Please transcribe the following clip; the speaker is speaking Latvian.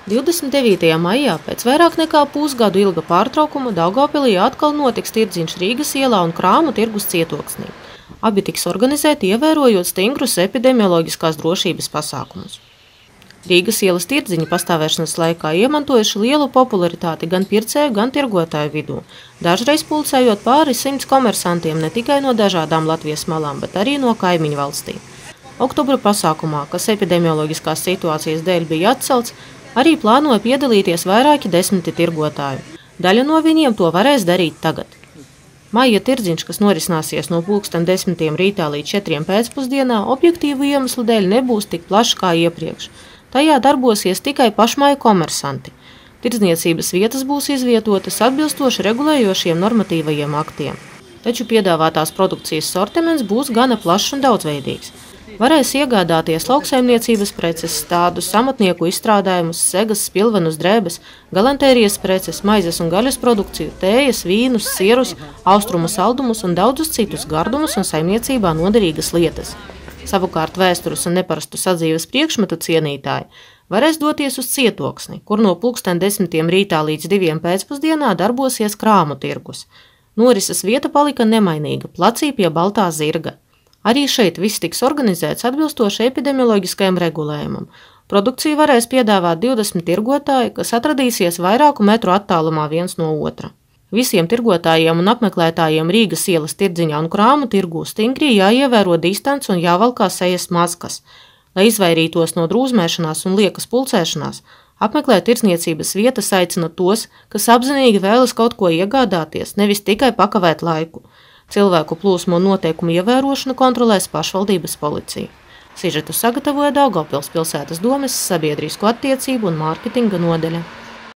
29. maijā pēc vairāk nekā pusgadu ilga pārtraukuma Daugavpilī atkal notiks tirdziņš Rīgas ielā un Krāmu tirgus cietoksnī. Abi tiks organizēti ievērojot stingrus epidemioloģiskās drošības pasākumus. Rīgas ielas tirdziņi pastāvēšanas laikā iemantojuši lielu popularitāti gan pircēju, gan tirgotāju vidū, dažreiz pulcējot pāri 100 komersantiem ne tikai no dažādām Latvijas malām, bet arī no kaimiņu valstīm. Oktobra pasākumā, kas epidemioloģiskās situācijas dēļ bija atcelts, arī plānoja piedalīties vairāki desmiti tirgotāju. Daļa no viņiem to varēs darīt tagad. Maija tirdziņš, kas norisināsies no 10 rītā līdz 4 pēcpusdienā, objektīvu iemeslu dēļ nebūs tik plašs kā iepriekš. Tajā darbosies tikai pašmāju komersanti. Tirdzniecības vietas būs izvietotas atbilstoši regulējošiem normatīvajiem aktiem. Taču piedāvātās produkcijas sortiments būs gana plašs un daudzveidīgs. Varēs iegādāties lauksaimniecības preces, stādus, amatnieku izstrādājumus, segas, spilvenus, drēbes, galantērijas preces, maizes un gaļas produkciju, tējas, vīnus, sierus, austrumu saldumus un daudzus citus gardumus un saimniecībā noderīgas lietas. Savukārt vēstures un neparastu sadzīves priekšmetu cienītāji varēs doties uz cietoksni, kur no 10 rītā līdz 2 pēcpusdienā darbosies Krāmu tirgus. Norises vieta palika nemainīga, placī pie Baltā zirga. Arī šeit viss tiks organizēts atbilstoši epidemioloģiskajam regulējumam. Produkciju varēs piedāvāt 20 tirgotāji, kas atradīsies vairāku metru attālumā viens no otra. Visiem tirgotājiem un apmeklētājiem Rīgas ielas tirdziņā un Krāmu tirgū stingri jāievēro distance un jāvalkā sejas maskas. Lai izvairītos no drūzmēšanās un liekas pulcēšanās, apmeklēt tirdzniecības vietas aicina tos, kas apzinīgi vēlas kaut ko iegādāties, nevis tikai pakavēt laiku. Cilvēku plūsmu un noteikumu ievērošanu kontrolēs pašvaldības policija. Sižetu sagatavoja Daugavpils pilsētas domes sabiedrisko attiecību un mārketinga nodaļa.